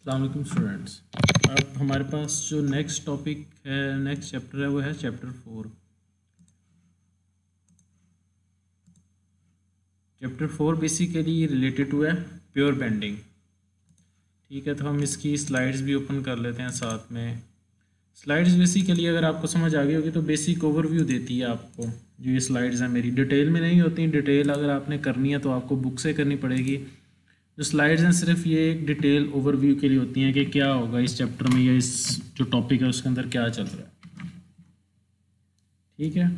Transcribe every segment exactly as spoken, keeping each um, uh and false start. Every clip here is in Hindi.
अस्सलाम वालेकुम स्टूडेंट्स। अब हमारे पास जो नेक्स्ट टॉपिक है, नेक्स्ट चैप्टर है, वो है chapter four. Chapter four basically related to है प्योर बेंडिंग। ठीक है, तो हम इसकी स्लाइड्स भी ओपन कर लेते हैं साथ में। स्लाइड्स बेसिकली अगर आपको समझ आ गई होगी तो बेसिक ओवरव्यू देती है आपको। जो ये स्लाइड्स हैं मेरी डिटेल में नहीं होती, डिटेल अगर आपने करनी है तो आपको बुक से करनी पड़ेगी। जो स्लाइड्स हैं सिर्फ ये एक डिटेल ओवरव्यू के लिए होती हैं कि क्या होगा इस चैप्टर में या इस जो टॉपिक है उसके अंदर क्या चल रहा है। ठीक है,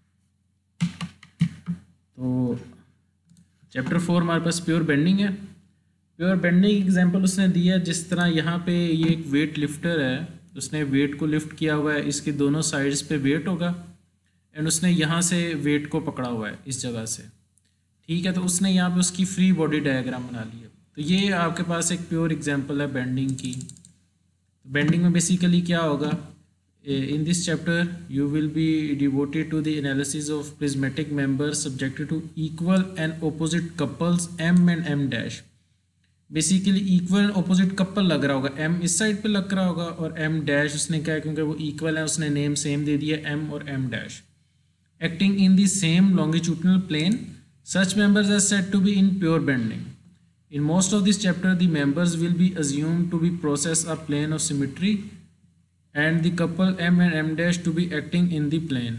तो चैप्टर फोर हमारे पास प्योर बेंडिंग है। प्योर बेंडिंग एग्जांपल उसने दिया है, जिस तरह यहाँ पे ये एक वेट लिफ्टर है, उसने वेट को लिफ्ट किया हुआ है, इसके दोनों साइड्स पे वेट होगा एंड उसने यहाँ से वेट को पकड़ा हुआ है इस जगह से। ठीक है, तो उसने यहाँ पे उसकी फ्री बॉडी डायग्राम बना ली है। तो ये आपके पास एक प्योर एग्जांपल है बेंडिंग की। बेंडिंग में बेसिकली क्या होगा, in this chapter you will be devoted to the analysis of prismatic members subjected to equal and opposite couples M and M dash. Basically equal and opposite couple लग रहा होगा, एम इस साइड पे लग रहा होगा और एम डैश उसने क्या है, क्योंकि वो इक्वल है उसने नेम सेम दे दिया एम और M dash. Acting in the same longitudinal plane, such members are said to be in pure bending. In most of this chapter, the members will be assumed to be process a plane of symmetry and the couple M and M dash to be acting in the plane.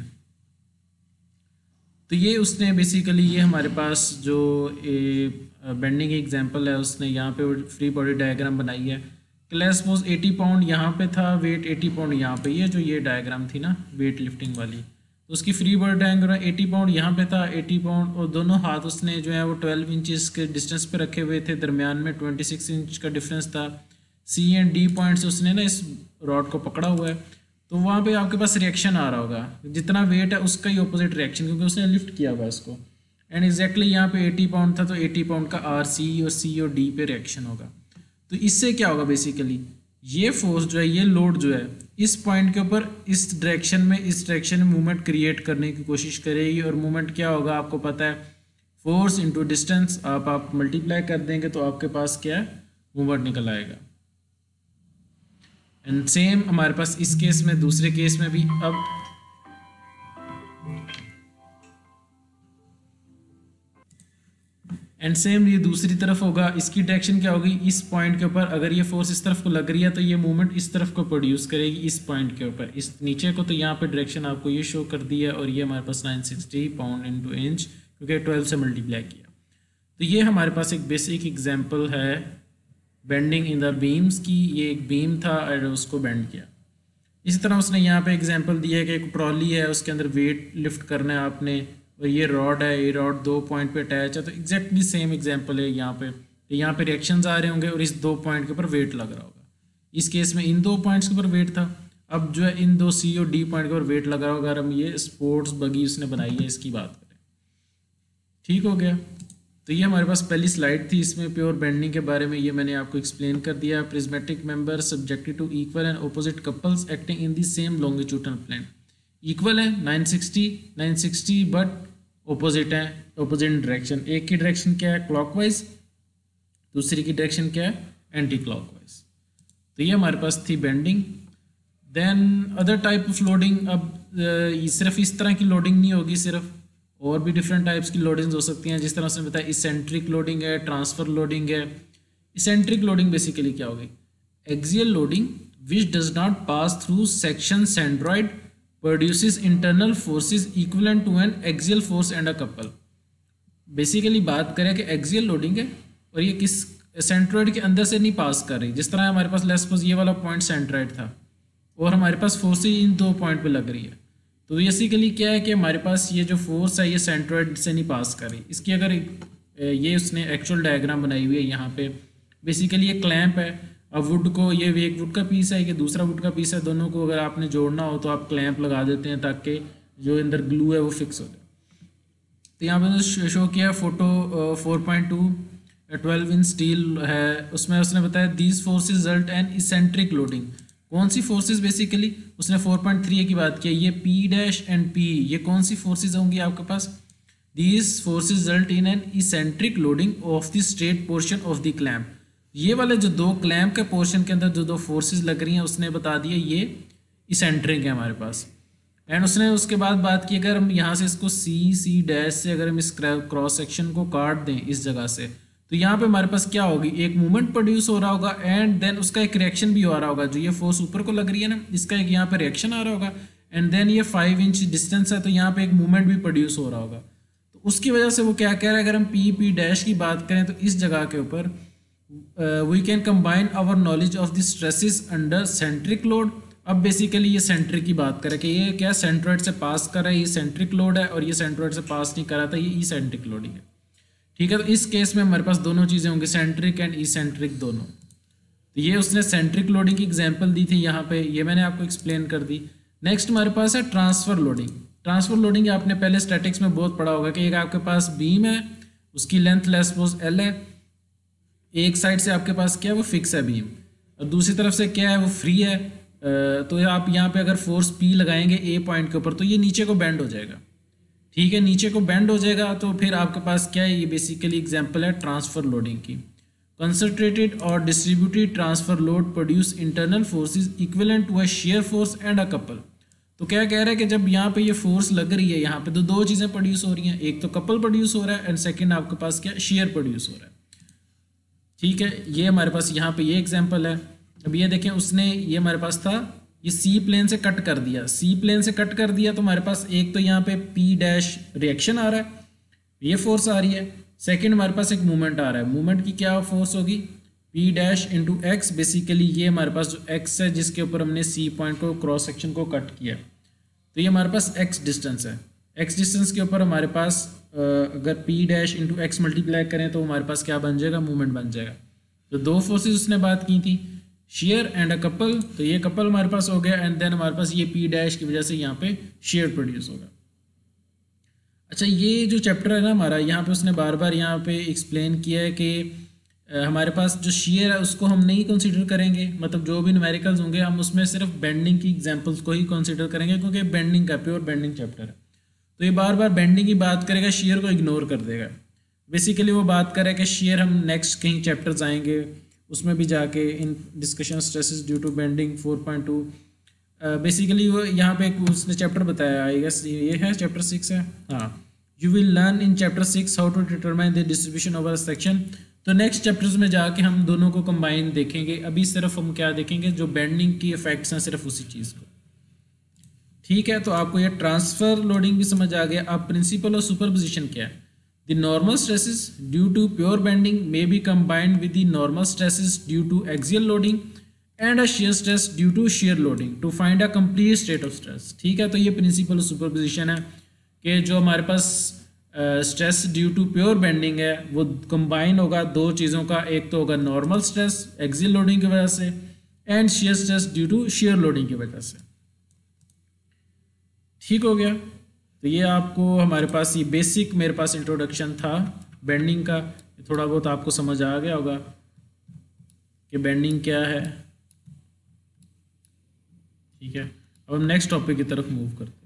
तो ये उसने बेसिकली ये हमारे पास जो बेंडिंग एग्जांपल है उसने यहाँ पे फ्री बॉडी डायग्राम बनाई है। क्लास सपोज अस्सी पाउंड यहाँ पे था, वेट अस्सी पाउंड यहाँ पे, ये जो ये डायग्राम थी ना वेट लिफ्टिंग वाली, तो उसकी फ्री बॉडी डायग्राम अस्सी पाउंड यहाँ पे था, अस्सी पाउंड, और दोनों हाथ उसने जो है वो ट्वेल्व इंचेस के डिस्टेंस पे रखे हुए थे, दरमियान में ट्वेंटी सिक्स इंच का डिफरेंस था। सी एंड डी पॉइंट से उसने ना इस रॉड को पकड़ा हुआ है, तो वहाँ पे आपके पास रिएक्शन आ रहा होगा, जितना वेट है उसका ही ऑपोजिट रिएक्शन, क्योंकि उसने लिफ्ट किया हुआ है इसको। एंड एग्जैक्टली यहाँ पे अस्सी पाउंड था, तो अस्सी पाउंड का आर सी और सी और डी पे रिएक्शन होगा। तो इससे क्या होगा, बेसिकली ये फोर्स जो है, ये लोड जो है इस पॉइंट के ऊपर इस डायरेक्शन में इस डायरेक्शन में मूवमेंट क्रिएट करने की कोशिश करेगी, और मूवमेंट क्या होगा आपको पता है, फोर्स इनटू डिस्टेंस। आप आप मल्टीप्लाई कर देंगे तो आपके पास क्या है, मूवमेंट निकल आएगा। एंड सेम हमारे पास इस केस में, दूसरे केस में भी अब एंड सेम ये दूसरी तरफ होगा। इसकी डायरेक्शन क्या होगी, इस पॉइंट के ऊपर अगर ये फोर्स इस तरफ को लग रही है तो ये मूवमेंट इस तरफ को प्रोड्यूस करेगी, इस पॉइंट के ऊपर, इस नीचे को। तो यहाँ पे डायरेक्शन आपको ये शो कर दी है, और ये हमारे पास nine sixty pound into inch, क्योंकि ट्वेल्व से मल्टीप्लाई किया। तो ये हमारे पास एक बेसिक एग्जाम्पल है बेंडिंग इन द बीम्स की। ये एक बीम था और उसको बेंड किया। इसी तरह उसने यहाँ पे एग्जाम्पल दिया है कि एक ट्रॉली है, उसके अंदर वेट लिफ्ट करना है आपने, और ये रॉड है, ये रॉड दो पॉइंट पे अटैच है। तो एग्जैक्टली सेम एग्जांपल है यहाँ पे। तो यहाँ पे रिएक्शंस आ रहे होंगे और इस दो पॉइंट के ऊपर वेट लग रहा होगा। इस केस में इन दो पॉइंट्स के ऊपर वेट था, अब जो है इन दो सी और डी पॉइंट के ऊपर वेट लग रहा होगा। अगर हम ये स्पोर्ट्स बगी उसने बनाई है इसकी बात करें, ठीक हो गया। तो ये हमारे पास पहली स्लाइड थी, इसमें प्योर बेंडिंग के बारे में ये मैंने आपको एक्सप्लेन कर दिया। Prismatic member subjected to equal and opposite couples acting in the same longitudinal plane. Equal है nine sixty nine sixty, but opposite है, ऑपोजिट डायरेक्शन। एक की डायरेक्शन क्या है, क्लॉकवाइज, दूसरी की डायरेक्शन क्या है, एंटी क्लॉकवाइज। तो ये हमारे पास थी bending. Then other type of loading. अब सिर्फ इस तरह की लोडिंग नहीं होगी, सिर्फ और भी डिफरेंट टाइप्स की लोडिंग्स हो सकती हैं। जिस तरह से बताया इसेंट्रिक लोडिंग है, ट्रांसफर लोडिंग है। इसेंट्रिक लोडिंग बेसिकली क्या होगी, axial loading which does not pass through section centroid produces internal forces equivalent to an axial force and a couple। Basically बात करें कि एक्सियल लोडिंग है और ये किस सेंट्रॉइड के अंदर से नहीं पास कर रही। जिस तरह हमारे पास लेट्स सपोज ये वाला पॉइंट सेंट्रॉइड था और हमारे पास फोर्स इन दो पॉइंट पे लग रही है, तो बेसिकली क्या है कि हमारे पास ये जो फोर्स है ये सेंट्रॉइड से नहीं पास कर रही। इसकी अगर ये उसने एक्चुअल डायग्राम बनाई हुई है यहाँ पे, बेसिकली ये क्लैंप है। अब वुड को, ये एक वुड का पीस है, ये दूसरा वुड का पीस है, दोनों को अगर आपने जोड़ना हो तो आप क्लैंप लगा देते हैं ताकि जो अंदर ग्लू है वो फिक्स हो जाए। तो यहाँ पे शो किया photo four point two twelve in steel है, उसमें उसने बताया these forces result and eccentric loading. कौन सी फोर्सेस, बेसिकली उसने फोर पॉइंट थ्री की बात की, ये पी डैश एंड पी, ये कौन सी फोर्सेज होंगी आपके पास, these forces result in an eccentric loading of the straight portion of the clamp. ये वाले जो दो क्लैम्प के पोर्शन के अंदर जो दो फोर्सेस लग रही हैं उसने बता दिया ये इसेंट्रिक है हमारे पास। एंड उसने उसके बाद बात की अगर हम यहाँ से इसको सी सी डैश से अगर हम इस क्रॉस सेक्शन को काट दें इस जगह से, तो यहाँ पे हमारे पास क्या होगी, एक मूवमेंट प्रोड्यूस हो रहा होगा एंड देन उसका एक रिएक्शन भी हो रहा होगा। जो ये फोर्स ऊपर को लग रही है ना, इसका एक यहाँ पे रिएक्शन आ रहा होगा एंड देन ये फाइव इंच डिस्टेंस है तो यहाँ पे एक मूवमेंट भी प्रोड्यूस हो रहा होगा। तो उसकी वजह से वो क्या कह रहा है, अगर हम पी पी डैश की बात करें तो इस जगह के ऊपर we can combine our knowledge of the stresses under centric load. अब बेसिकली ये सेंट्रिक की बात करें कि ये क्या सेंट्रोइड से पास कर रहा है, ये सेंट्रिक लोड है, और ये सेंट्रोइड से पास नहीं कर रहा था, ये ई सेंट्रिक लोडिंग है। ठीक है, तो इस केस में हमारे पास दोनों चीज़ें होंगी, सेंट्रिक एंड ई सेंट्रिक दोनों। तो ये उसने सेंट्रिक लोडिंग की एग्जांपल दी थी यहाँ पे, ये मैंने आपको एक्सप्लेन कर दी। नेक्स्ट हमारे पास है ट्रांसफर लोडिंग। ट्रांसफर लोडिंग आपने पहले स्टैटिक्स में बहुत पढ़ा होगा कि एक आपके पास बीम है, उसकी लेंथ लेस सपोज एल है, एक साइड से आपके पास क्या है वो फिक्स है बीम, और दूसरी तरफ से क्या है वो फ्री है। तो आप यहाँ पे अगर फोर्स पी लगाएंगे ए पॉइंट के ऊपर तो ये नीचे को बेंड हो जाएगा। ठीक है, नीचे को बेंड हो जाएगा तो फिर आपके पास क्या है, ये बेसिकली एग्जांपल है ट्रांसफर लोडिंग की। कंसंट्रेटेड और distributed transfer load produce internal forces equivalent to a shear force and a couple. तो क्या कह रहा है कि जब यहाँ पे ये फोर्स लग रही है, यहाँ पे तो दो चीज़ें प्रोड्यूस हो रही हैं, एक तो कपल प्रोड्यूस हो रहा है एंड सेकेंड आपके पास क्या शियर प्रोड्यूस हो रहा है। ठीक है, ये हमारे पास यहाँ पे ये एग्जाम्पल है। अब ये देखें, उसने ये हमारे पास था, ये सी प्लेन से कट कर दिया, सी प्लेन से कट कर दिया तो हमारे पास एक तो यहाँ पे पी डैश रिएक्शन आ रहा है, ये फोर्स आ रही है, सेकंड हमारे पास एक मूवमेंट आ रहा है। मूवमेंट की क्या फोर्स होगी, P dash into X. Basically ये हमारे पास जो एक्स है जिसके ऊपर हमने सी पॉइंट को क्रॉस सेक्शन को कट किया, तो ये हमारे पास एक्स डिस्टेंस है। एक्स डिस्टेंस के ऊपर हमारे पास अगर P dash into X multiply करें तो हमारे पास क्या बन जाएगा, मूवमेंट बन जाएगा। तो दो फोर्सेज उसने बात की थी, शेयर एंड अ कपल, तो ये कपल हमारे पास हो गया एंड देन हमारे पास ये पी डैश की वजह से यहाँ पे शेयर प्रोड्यूस होगा। अच्छा, ये जो चैप्टर है ना हमारा, यहाँ पे उसने बार बार यहाँ पे एक्सप्लेन किया है कि हमारे पास जो शेयर है उसको हम नहीं कंसीडर करेंगे, मतलब जो भी न्यूमेरिकल्स होंगे हम उसमें सिर्फ बेंडिंग की एग्जांपल्स को ही कंसीडर करेंगे, क्योंकि बेंडिंग का प्योर बेंडिंग चैप्टर है। तो ये बार बार बेंडिंग की बात करेगा, शेयर को इग्नोर कर देगा। बेसिकली वो बात करे कि शेयर हम नेक्स्ट कहीं चैप्टर्स आएंगे उसमें भी जाके in discussion stresses due to bending four point two. Basically वो यहाँ पे उसने चैप्टर बताया, आई गेस ये है चैप्टर सिक्स है, हाँ। You will learn in chapter six how to determine the distribution over section. तो नेक्स्ट चैप्टर्स में जाके हम दोनों को कंबाइन देखेंगे, अभी सिर्फ हम क्या देखेंगे, जो बेंडिंग की इफेक्ट्स हैं सिर्फ उसी चीज़ को। ठीक है, तो आपको ये ट्रांसफर लोडिंग भी समझ आ गया। अब प्रिंसिपल ऑफ सुपरपोजिशन क्या है, the normal stresses due to pure bending may be combined with the normal stresses due to axial loading and a shear stress due to shear loading to find a complete state of stress। ठीक है, तो ये प्रिंसिपल ऑफ सुपरपोजिशन है कि जो हमारे पास stress due to pure bending है वो कंबाइन होगा दो चीज़ों का, एक तो होगा नॉर्मल स्ट्रेस एक्सियल लोडिंग की वजह से and shear stress due to shear loading की वजह से। ठीक हो गया, तो ये आपको हमारे पास ये बेसिक मेरे पास इंट्रोडक्शन था बेंडिंग का, थोड़ा बहुत आपको समझ आ गया होगा कि बेंडिंग क्या है। ठीक है, अब हम नेक्स्ट टॉपिक की तरफ मूव करते हैं।